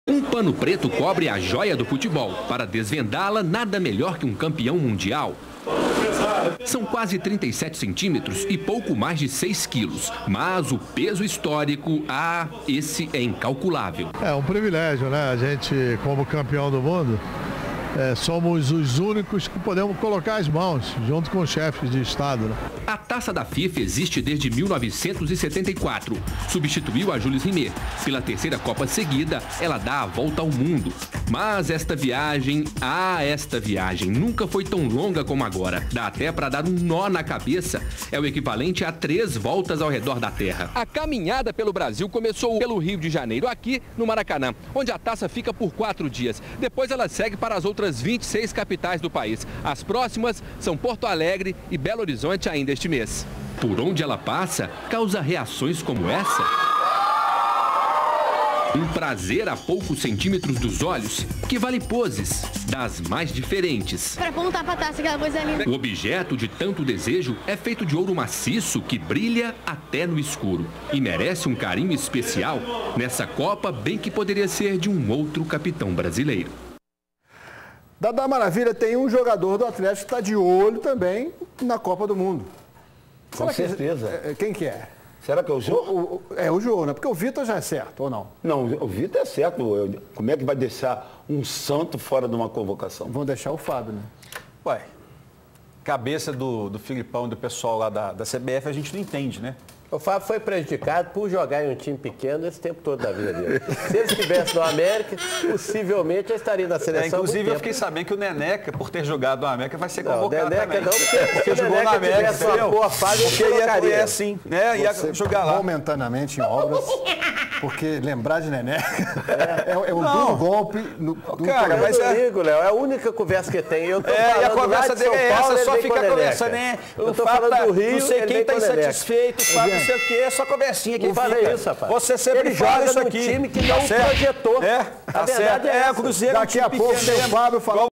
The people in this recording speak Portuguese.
Um pano preto cobre a joia do futebol. Para desvendá-la, nada melhor que um campeão mundial. São quase 37 centímetros e pouco mais de 6 quilos. Mas o peso histórico, esse é incalculável. É um privilégio, né? A gente, como campeão do mundo, somos os únicos que podemos colocar as mãos, junto com os chefes de Estado. Né? A Taça da FIFA existe desde 1974. Substituiu a Jules Rimet. Pela terceira Copa seguida, ela dá a volta ao mundo. Mas esta viagem nunca foi tão longa como agora. Dá até para dar um nó na cabeça. É o equivalente a 3 voltas ao redor da Terra. A caminhada pelo Brasil começou pelo Rio de Janeiro, aqui no Maracanã, onde a taça fica por 4 dias. Depois ela segue para as outras 26 capitais do país. As próximas são Porto Alegre e Belo Horizonte ainda este mês. Por onde ela passa, causa reações como essa. Um prazer a poucos centímetros dos olhos, que vale poses das mais diferentes. Para apontar para a taça, aquela coisa linda. O objeto de tanto desejo é feito de ouro maciço que brilha até no escuro. E merece um carinho especial nessa Copa, bem que poderia ser de um outro capitão brasileiro. Dadá Maravilha, tem um jogador do Atlético que está de olho também na Copa do Mundo. Com certeza. Quem que é? Será que é o Jô? É o Jô, né? Porque o Vitor já é certo, ou não? Não, o Vitor é certo. Como é que vai deixar um santo fora de uma convocação? Vão deixar o Fábio, né? Ué, cabeça do Filipão e do pessoal lá da CBF a gente não entende, né? O Fábio foi prejudicado por jogar em um time pequeno esse tempo todo da vida dele. Se ele estivesse no América, possivelmente já estaria na seleção. Inclusive, eu fiquei sabendo que o Neneca, por ter jogado no América, vai ser convocado também. Não, porque jogou na América, porque ia assim, né? Ia jogar lá. Momentaneamente em obras, porque lembrar de Neneca é um duro golpe. Cara, mas Léo, é a única conversa que tem. Eu tô falando e a conversa dele é essa, só fica conversando, né? Eu tô falando do Rio, não sei quem tá insatisfeito, não sei o que, é só conversinha que ele falei isso, rapaz. Você sempre fala isso aqui. Time que não projetou. A verdade é essa. Daqui a pouco tem o Fábio falando.